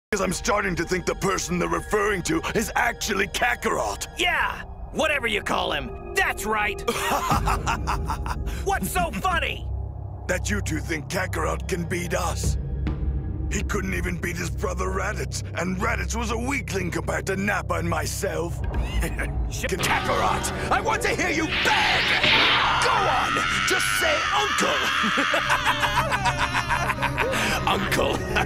Because I'm starting to think the person they're referring to is actually Kakarot. Yeah, whatever you call him. That's right. What's so funny? That you two think Kakarot can beat us. He couldn't even beat his brother Raditz, and Raditz was a weakling compared to Nappa and myself. Kakarot, I want to hear you beg! Go on, just say uncle! Uncle.